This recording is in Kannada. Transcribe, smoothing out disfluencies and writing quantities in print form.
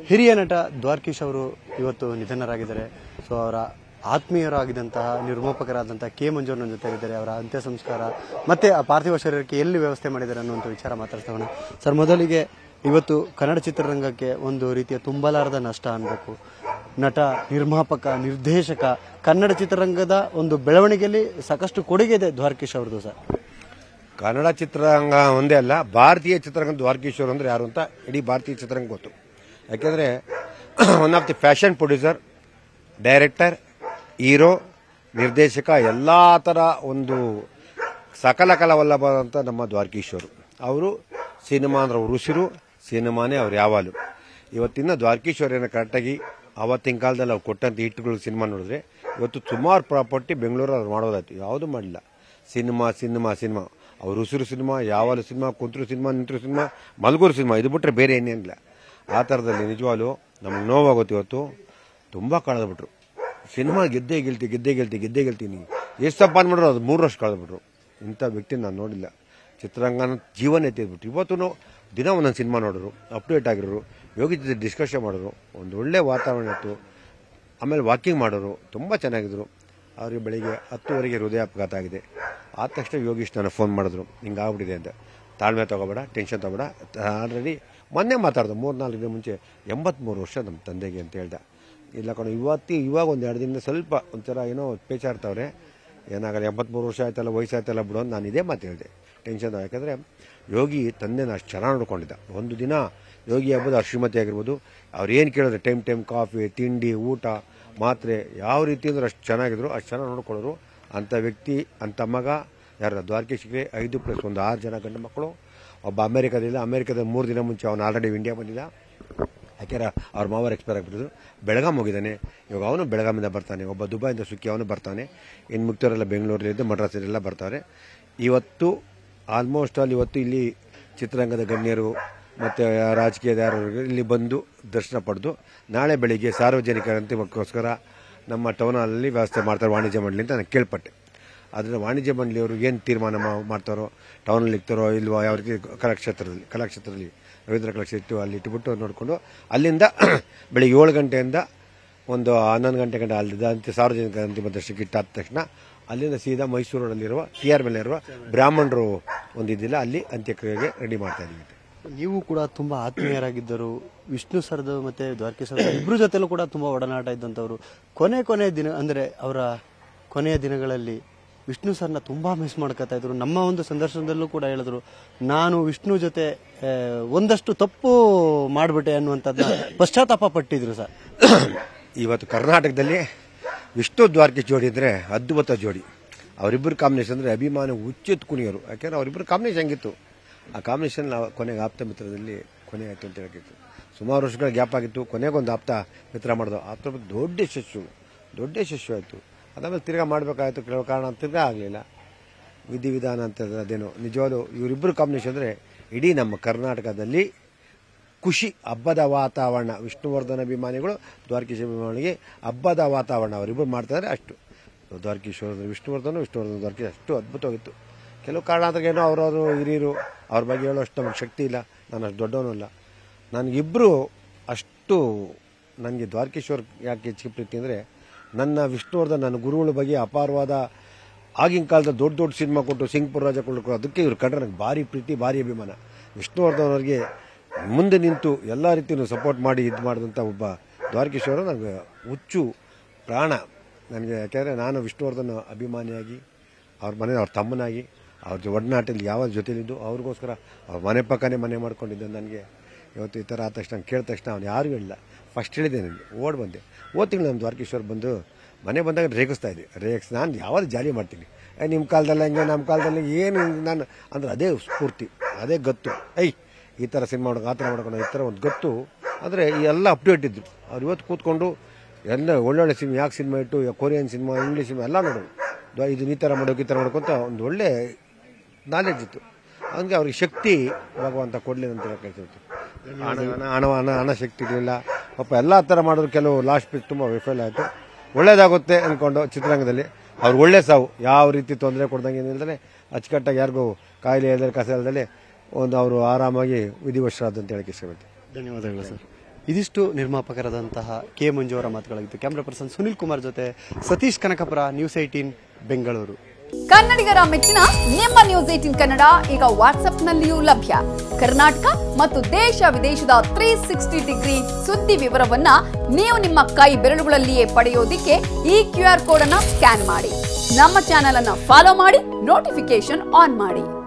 ಹಿರಿಯ ನಟ ದ್ವಾರಕೀಶ್ ಅವರು ಇವತ್ತು ನಿಧನರಾಗಿದ್ದಾರೆ. ಸೊ ಅವರ ಆತ್ಮೀಯರಾಗಿದ್ದಂತಹ ನಿರ್ಮಾಪಕರಾದಂತಹ ಕೆ ಮಂಜು ನನ್ನ ಜೊತೆಗಿದ್ದಾರೆ. ಅವರ ಅಂತ್ಯ ಸಂಸ್ಕಾರ ಮತ್ತೆ ಆ ಪಾರ್ಥಿವ ಶರೀರಕ್ಕೆ ಎಲ್ಲಿ ವ್ಯವಸ್ಥೆ ಮಾಡಿದ್ದಾರೆ ಅನ್ನುವಂಥ ವಿಚಾರ ಮಾತಾಡ್ತಾವಣ. ಸರ್, ಮೊದಲಿಗೆ ಇವತ್ತು ಕನ್ನಡ ಚಿತ್ರರಂಗಕ್ಕೆ ಒಂದು ರೀತಿಯ ತುಂಬಲಾರದ ನಷ್ಟ ಅನ್ಬೇಕು. ನಟ, ನಿರ್ಮಾಪಕ, ನಿರ್ದೇಶಕ, ಕನ್ನಡ ಚಿತ್ರರಂಗದ ಒಂದು ಬೆಳವಣಿಗೆಯಲ್ಲಿ ಸಾಕಷ್ಟು ಕೊಡುಗೆ ಇದೆ ದ್ವಾರಕೀಶ್ ಅವ್ರದ್ದು. ಸರ್, ಕನ್ನಡ ಚಿತ್ರರಂಗ ಒಂದೇ ಅಲ್ಲ, ಭಾರತೀಯ ಚಿತ್ರರಂಗ ದ್ವಾರಕೀಶ್ ಅವರು ಅಂದ್ರೆ ಯಾರು ಅಂತ ಇಡೀ ಭಾರತೀಯ ಚಿತ್ರರಂಗ ಗೊತ್ತು. ಯಾಕೆಂದ್ರೆ one of the fashion producer, director, hero, ನಿರ್ದೇಶಕ, ಎಲ್ಲ ಥರ ಒಂದು ಸಕಲ ಕಲಾವಲ್ಲಭ ಅಂತ ನಮ್ಮ ದ್ವಾರಕೀಶ್ ಅವರು ಸಿನಿಮಾ ಅಂದ್ರೆ ಅವ್ರ ಉಸಿರು, ಸಿನಿಮಾನೇ ಅವ್ರು ಯಾವಾಗಲೂ. ಇವತ್ತಿನ ದ್ವಾರಕೀಶ್ ಅವರೇನೋ ಕರೆಕ್ಟಾಗಿ ಆವತ್ತಿನ ಕಾಲದಲ್ಲಿ ಅವ್ರು ಕೊಟ್ಟಂತ ಹಿಟ್ಗಳು ಸಿನಿಮಾ ನೋಡಿದ್ರೆ ಇವತ್ತು ಸುಮಾರು ಪ್ರಾಪರ್ಟಿ ಬೆಂಗಳೂರು ಅವ್ರು ಮಾಡೋದಾಯ್ತು. ಯಾವುದೂ ಮಾಡಲಿಲ್ಲ. ಸಿನಿಮಾ ಸಿನಿಮಾ ಸಿನಿಮಾ ಅವ್ರ ಉಸಿರು ಸಿನಿಮಾ, ಯಾವಾಗಲೂ ಸಿನಿಮಾ, ಕುಂತರು ಸಿನಿಮಾ, ನಿಂತರು ಸಿನಿಮಾ, ಮಲಗೂರು ಸಿನಿಮಾ, ಇದು ಬಿಟ್ಟರೆ ಬೇರೆ ಏನೇನಿಲ್ಲ. ಆ ಥರದಲ್ಲಿ ನಿಜವಾಗ್ಲೂ ನಮ್ಗೆ ನೋವಾಗುತ್ತೆ. ಇವತ್ತು ತುಂಬ ಕಳೆದ್ಬಿಟ್ರು. ಸಿನಿಮಾ ಗೆದ್ದೇ ಗೆಲ್ತೀನಿ ಎಷ್ಟು ಅಪಾನ್ ಮಾಡಿದ್ರು ಅದು 3 ವರ್ಷ ಕಳೆದ್ಬಿಟ್ರು. ಇಂಥ ವ್ಯಕ್ತಿ ನಾನು ನೋಡಿಲ್ಲ. ಚಿತ್ರರಂಗನ ಜೀವನ ಎತ್ತಿದ್ಬಿಟ್ರು. ಇವತ್ತು ದಿನ ಒಂದೊಂದು ಸಿನಿಮಾ ನೋಡಿದ್ರು, ಅಪ್ಡೇಟ್ ಆಗಿರೋರು, ಯೋಗಿ ಜೊತೆ ಡಿಸ್ಕಷನ್ ಮಾಡಿದ್ರು, ಒಂದು ಒಳ್ಳೆ ವಾತಾವರಣ ಇತ್ತು. ಆಮೇಲೆ ವಾಕಿಂಗ್ ಮಾಡೋರು, ತುಂಬ ಚೆನ್ನಾಗಿದ್ರು. ಅವ್ರಿಗೆ ಬೆಳಿಗ್ಗೆ 10:30 ಹೃದಯಾಘಾತ ಆಗಿದೆ. ಆದ ತಕ್ಷಣ ಯೋಗೀಶ್ ನಾನು ಫೋನ್ ಮಾಡಿದ್ರು, ಹಿಂಗಾಗ್ಬಿಟ್ಟಿದೆ ಅಂತ. ತಾಳ್ಮೆ ತಗೋಬೇಡ, ಟೆನ್ಷನ್ ತಗೋಬೇಡ. ಆಲ್ರೆಡಿ ಮೊನ್ನೆ ಮಾತಾಡ್ದು 3-4 ದಿನ ಮುಂಚೆ 83 ವರ್ಷ ನಮ್ಮ ತಂದೆಗೆ ಅಂತ ಹೇಳ್ದ. ಇಲ್ಲ ಕಣೋ, ಇವಾಗ ಒಂದು 2 ದಿನ ಸ್ವಲ್ಪ ಒಂಥರ ಏನೋ ಪೇಚಾಡ್ತವ್ರೆ, ಏನಾಗಲ್ಲ, 83 ವರ್ಷ ಆಯ್ತಲ್ಲ, ವಯಸ್ಸಾಯ್ತಲ್ಲ ಬಿಡು ಅಂತ ನಾನು ಇದೇ ಮಾತು ಹೇಳಿದೆ. ಟೆನ್ಷನ್. ಯಾಕಂದರೆ ಯೋಗಿ ತಂದೆನ ಅಷ್ಟು ಚೆನ್ನಾಗಿ ನೋಡ್ಕೊಂಡಿದ್ದ. ಒಂದು ದಿನ ಯೋಗಿ ಆಗ್ಬೋದು, ಅವ್ರ ಶ್ರೀಮತಿ ಆಗಿರ್ಬೋದು, ಅವ್ರು ಏನು ಕೇಳಿದ್ರೆ ಟೈಮ್ ಕಾಫಿ, ತಿಂಡಿ, ಊಟ, ಮಾತ್ರೆ, ಯಾವ ರೀತಿ ಅಂದ್ರೆ ಅಷ್ಟು ಚೆನ್ನಾಗಿದ್ರು, ಅಷ್ಟು ಚೆನ್ನಾಗಿ ನೋಡ್ಕೊಳ್ಳೋರು. ಅಂಥ ವ್ಯಕ್ತಿ, ಅಂಥ ಮಗ ಯಾರು ದ್ವಾರಕೀಶ್ಗೆ 5+1 6 ಜನ ಗಂಡು ಮಕ್ಕಳು. ಒಬ್ಬ ಅಮೆರಿಕದಿಂದ 3 ದಿನ ಮುಂಚೆ ಅವನು ಆಲ್ರೆಡಿ ಇಂಡಿಯಾ ಬಂದಿದ್ದ. ಯಾಕೆಂದ್ರೆ ಅವ್ರ ಮಾವರು ಎಕ್ಸ್ಪೈರ್ ಆಗಿಬಿಟ್ಟಿದ್ರು. ಬೆಳಗಾಂ ಹೋಗಿದ್ದಾನೆ. ಇವಾಗ ಅವನು ಬೆಳಗಾಮಿಂದ ಬರ್ತಾನೆ. ಒಬ್ಬ ದುಬೈಯಿಂದ ಸುಕ್ಕಿ ಅವನು ಬರ್ತಾನೆ. ಇನ್ನು ಮುಕ್ತವರೆಲ್ಲ ಬೆಂಗಳೂರಲ್ಲಿದ್ದು ಮಡ್ರಾಸಲ್ಲೆಲ್ಲ ಬರ್ತಾರೆ. ಇವತ್ತು ಆಲ್ಮೋಸ್ಟ್ ಆಲ್ ಇವತ್ತು ಇಲ್ಲಿ ಚಿತ್ರರಂಗದ ಗಣ್ಯರು ಮತ್ತು ರಾಜಕೀಯದ ಯಾರು ಇಲ್ಲಿ ಬಂದು ದರ್ಶನ ಪಡೆದು ನಾಳೆ ಬೆಳಿಗ್ಗೆ ಸಾರ್ವಜನಿಕರ ಅಂತಿಮಕ್ಕೋಸ್ಕರ ನಮ್ಮ ಟೌನ್ ಹಾಲಲ್ಲಿ ವ್ಯವಸ್ಥೆ ಮಾಡ್ತಾರೆ ವಾಣಿಜ್ಯ ಮಂಡಳಿ ಅಂತ ನಾನು ಕೇಳ್ಪಟ್ಟೆ. ಅದನ್ನು ವಾಣಿಜ್ಯ ಮಂಡಳಿಯವರು ಏನು ತೀರ್ಮಾನ ಮಾಡ್ತಾರೋ, ಟೌನಲ್ಲಿ ಇಕ್ತಾರೋ ಇಲ್ವೋ, ಯಾವ ರೀತಿ ಕಲಾಕ್ಷೇತ್ರದಲ್ಲಿ ರವೀಂದ್ರ ಕಲಾಕ್ಷೇತ್ರ ಇಟ್ಟು ಅಲ್ಲಿ ಇಟ್ಟುಬಿಟ್ಟು ನೋಡಿಕೊಂಡು ಅಲ್ಲಿಂದ ಬೆಳಿಗ್ಗೆ 7 ಗಂಟೆಯಿಂದ ಒಂದು 11 ಗಂಟೆ ಅಲ್ಲಿದ್ದ ಸಾರ್ವಜನಿಕ ಅಂತಿಮ ದರ್ಶನಕ್ಕೆ ಇಟ್ಟಾದ ತಕ್ಷಣ ಅಲ್ಲಿಂದ ಸೀದಾ ಮೈಸೂರಲ್ಲಿರುವ TR ಮೇಲೆ ಇರುವ ಬ್ರಾಹ್ಮಣರು ಒಂದಿದ್ದಿಲ್ಲ, ಅಲ್ಲಿ ಅಂತ್ಯಕ್ರಿಯೆಗೆ ರೆಡಿ ಮಾಡ್ತಾ ಇದ್ದೀವಿ. ನೀವು ಕೂಡ ತುಂಬಾ ಆತ್ಮೀಯರಾಗಿದ್ದರು. ವಿಷ್ಣು ಸರ್ದು ಮತ್ತೆ ದ್ವಾರಕೀಶ್ ಸರ್ ಇಬ್ಬರ ಜೊತೆಲೂ ಕೂಡ ತುಂಬಾ ಒಡನಾಟ ಇದ್ದಂಥವ್ರು. ಕೊನೆ ದಿನ ಅಂದರೆ ಅವರ ಕೊನೆಯ ದಿನಗಳಲ್ಲಿ ವಿಷ್ಣು ಸರ್ನ ತುಂಬಾ ಮಿಸ್ ಮಾಡ್ಕೊತಾ ಇದ್ರು. ನಮ್ಮ ಒಂದು ಸಂದರ್ಶನದಲ್ಲೂ ಕೂಡ ಹೇಳಿದ್ರು, ನಾನು ವಿಷ್ಣು ಜೊತೆ ಒಂದಷ್ಟು ತಪ್ಪು ಮಾಡಿಬಿಟ್ಟೆ ಅನ್ನುವಂಥದ್ದನ್ನ ಪಶ್ಚಾತ್ತಾಪ ಪಟ್ಟಿದ್ರು. ಸರ್, ಇವತ್ತು ಕರ್ನಾಟಕದಲ್ಲಿ ವಿಷ್ಣು ದ್ವಾರಕೀಶ್ ಜೋಡಿ ಅಂದರೆ ಅದ್ಭುತ ಜೋಡಿ. ಅವರಿಬ್ಬರು ಕಾಂಬಿನೇಷನ್ ಅಂದರೆ ಅಭಿಮಾನ ಹುಚ್ಚೆತ್ತು ಕುಣಿಯೋರು. ಯಾಕೆಂದ್ರೆ ಅವರಿಬ್ಬರು ಕಾಂಬಿನೇಷನ್ ಹಂಗಿತ್ತು. ಆ ಕಾಂಬಿನೇಷನ್ ಕೊನೆಗೆ ಆಪ್ತ ಮಿತ್ರದಲ್ಲಿ ಕೊನೆ ಆಯಿತು ಅಂತ ಹೇಳಿತ್ತು. ಸುಮಾರು ವರ್ಷಗಳ ಗ್ಯಾಪ್ ಆಗಿತ್ತು. ಕೊನೆಗೊಂದು ಆಪ್ತ ಮಿತ್ರ ಮಾಡಿದ್ರು. ಆಪ್ತ ದೊಡ್ಡ ಯಶಸ್ಸು ಆಯಿತು. ಅದಾದ್ಮೇಲೆ ತಿರ್ಗಾ ಮಾಡಬೇಕಾಯ್ತು, ಕೆಲವು ಕಾರಣ ತಿರ್ಗಾ ಆಗಲಿಲ್ಲ. ವಿಧಿವಿಧಾನ ಅಂತ ಅದೇನೋ. ನಿಜವಾಗ್ಲೂ ಇವರಿಬ್ಬರು ಕಾಂಬಿನೇಷನ್ ಅಂದರೆ ಇಡೀ ನಮ್ಮ ಕರ್ನಾಟಕದಲ್ಲಿ ಖುಷಿ, ಹಬ್ಬದ ವಾತಾವರಣ. ವಿಷ್ಣುವರ್ಧನ್ ಅಭಿಮಾನಿಗಳು ದ್ವಾರಕೀಶ್ ಅಭಿಮಾನಿಗೆ ಹಬ್ಬದ ವಾತಾವರಣ ಅವರಿಬ್ಬರು ಮಾಡ್ತಾರೆ. ಅಷ್ಟು ದ್ವಾರಕೀಶ್ ವಿಷ್ಣುವರ್ಧನ್ ದ್ವಾರಕೀಶ್ ಅಷ್ಟು ಅದ್ಭುತವಾಗಿತ್ತು. ಕೆಲವು ಕಾರಣಾಂತರಗೇನೋ ಅವರವರು ಹಿರಿಯರು ಅವ್ರ ಬಗ್ಗೆ ಹೇಳೋ ಅಷ್ಟು ನಮಗೆ ಶಕ್ತಿ ಇಲ್ಲ. ನಾನು ಅಷ್ಟು ದೊಡ್ಡವನು ಅಲ್ಲ. ನನಗಿಬ್ಬರು ಅಷ್ಟು ನನಗೆ ದ್ವಾರಕೀಶ್ ಅವ್ರ ಯಾಕೆ ಹೆಚ್ಚಿಗೆ ಪ್ರೀತಿ ಅಂದರೆ, ನನ್ನ ವಿಷ್ಣುವರ್ಧನ್ ನನ್ನ ಗುರುಗಳ ಬಗ್ಗೆ ಅಪಾರವಾದ ಆಗಿನ ಕಾಲದ ದೊಡ್ಡ ಸಿನಿಮಾ ಕೊಟ್ಟು ಸಿಂಗ್ಪುರ್ ರಾಜ ಕೊಡಬೇಕು, ಅದಕ್ಕೆ ಇವ್ರು ಕಂಡ್ರೆ ನನಗೆ ಭಾರಿ ಪ್ರೀತಿ, ಭಾರಿ ಅಭಿಮಾನ. ವಿಷ್ಣುವರ್ಧನ್ ಅವ್ರಿಗೆ ಮುಂದೆ ನಿಂತು ಎಲ್ಲ ರೀತಿಯೂ ಸಪೋರ್ಟ್ ಮಾಡಿ ಇದು ಮಾಡಿದಂಥ ಒಬ್ಬ ದ್ವಾರಕೀಶ್ ಅವರು ನನಗೆ ಹುಚ್ಚು ಪ್ರಾಣ ನನಗೆ. ಯಾಕೆಂದರೆ ನಾನು ವಿಷ್ಣುವರ್ಧನ್ ಅಭಿಮಾನಿಯಾಗಿ, ಅವ್ರ ಮನೆ ಅವ್ರ ತಮ್ಮನಾಗಿ, ಅವ್ರ ಒಡನಾಟಲ್ಲಿ ಯಾವ ಜೊತೆಲಿದ್ದು ಅವ್ರಿಗೋಸ್ಕರ ಅವ್ರ ಮನೆ ಪಕ್ಕನೇ ಮನೆ ಮಾಡ್ಕೊಂಡಿದ್ದೆ. ನನಗೆ ಇವತ್ತು ಈ ಥರ ಆದ ತಕ್ಷಣ ಕೇಳಿದ ತಕ್ಷಣ ಅವ್ನು ಯಾರಿಗೂ ಹೇಳಿಲ್ಲ. ಫಸ್ಟ್ ಹೇಳಿದೆ, ನನಗೆ ಓಡ್ ಬಂದೆ. ತಿಂಗಳು ನಮ್ಮ ದ್ವಾರಕೀಶ್ವರ್ ಬಂದು ಮನೆ ಬಂದಾಗ ರೇಗಿಸ್ತಾ ಇದ್ದೆ. ನಾನು ಯಾವಾಗ ಜಾಲಿ ಮಾಡ್ತೀನಿ, ನಿಮ್ಮ ಕಾಲದಲ್ಲಿ ಹಂಗೆ, ನಮ್ಮ ಕಾಲದಲ್ಲಿ ಏನು ನಾನು ಅಂದ್ರೆ ಅದೇ ಸ್ಫೂರ್ತಿ, ಅದೇ ಗತ್ತು. ಈ ಥರ ಸಿನಿಮಾ ಮಾಡೋಕೆ, ಆ ಥರ ಮಾಡ್ಕೊಂಡು, ಈ ಥರ ಒಂದು ಗತ್ತು ಅಂದರೆ ಈ ಎಲ್ಲ ಅಪ್ಡೇಟ್ ಇದ್ರು. ಅವ್ರು ಇವತ್ತು ಕೂತ್ಕೊಂಡು ಎಲ್ಲ ಒಳ್ಳೊಳ್ಳೆ ಸಿನಿಮಾ, ಯಾಕೆ ಸಿನಿಮಾ ಇಟ್ಟು, ಕೊರಿಯನ್ ಸಿನಿಮಾ, ಇಂಗ್ಲೀಷ್ ಸಿನಿಮಾ ಎಲ್ಲ ನೋಡೋದು. ಇದು ಈ ಥರ ಮಾಡೋಕೆ, ಈ ಥರ ಮಾಡ್ಕೊಂತ ಒಂದು ಒಳ್ಳೆ ನಾಲೆಜ್ ಇತ್ತು. ಹಂಗೆ ಅವ್ರಿಗೆ ಶಕ್ತಿ ಭಗವಂತ ಕೊಡಲಿ ಅಂತ ಕೇಳ್ತಿತ್ತು. ಹಣ ಶಕ್ತಿ ಇರಲಿಲ್ಲ ಪಾಪ. ಎಲ್ಲ ಥರ ಮಾಡಿದ್ರು. ಕೆಲವು ಲಾಸ್ಟ್ ಪೀಕ್ ತುಂಬ ವಿಫಲ ಆಯಿತು. ಒಳ್ಳೇದಾಗುತ್ತೆ ಅಂದ್ಕೊಂಡು ಚಿತ್ರರಂಗದಲ್ಲಿ ಅವ್ರು ಒಳ್ಳೆ ಸಾವು, ಯಾವ ರೀತಿ ತೊಂದರೆ ಕೊಡ್ದಂಗೆ ಏನಿಲ್ಲದೆ ಅಚ್ಚುಕಟ್ಟಾಗಿ ಯಾರಿಗೂ ಕಾಯಿಲೆ ಇಲ್ಲದೆ ಕಸ ಇಲ್ಲದೆ ಒಂದು ಅವರು ಆರಾಮಾಗಿ ವಿಧಿವಶರಾದಂತ ಹೇಳಕ್ಕೆ ಇಷ್ಟಪಡ್ತೀನಿ. ಧನ್ಯವಾದಗಳು ಸರ್. ಇದಿಷ್ಟು ನಿರ್ಮಾಪಕರಾದಂತಹ ಕೆ ಮಂಜು ಅವರ ಮಾತುಗಳಾಗಿತ್ತು. ಕ್ಯಾಮ್ರಾ ಪರ್ಸನ್ ಸುನಿಲ್ ಕುಮಾರ್ ಜೊತೆ ಸತೀಶ್ ಕನಕಪುರ, ನ್ಯೂಸ್18 ಬೆಂಗಳೂರು. ಕನ್ನಡಿಗರ ಮೆಚ್ಚಿನ ನಿಮ್ಮ ನ್ಯೂಸ್18 ಕನ್ನಡ ಈಗ ವಾಟ್ಸ್ಆಪ್ನಲ್ಲಿಯೂ ಲಭ್ಯ. ಕರ್ನಾಟಕ ಮತ್ತು ದೇಶ ವಿದೇಶದ 360 ಡಿಗ್ರಿ ಸುದ್ದಿ ವಿವರವನ್ನ ನೀವು ನಿಮ್ಮ ಕೈ ಬೆರಳುಗಳಲ್ಲಿಯೇ ಪಡೆಯೋದಿಕ್ಕೆ ಈ QR ಕೋಡ್ ಅನ್ನ ಸ್ಕ್ಯಾನ್ ಮಾಡಿ. ನಮ್ಮ ಚಾನೆಲ್ ಅನ್ನ ಫಾಲೋ ಮಾಡಿ, ನೋಟಿಫಿಕೇಶನ್ ಆನ್ ಮಾಡಿ.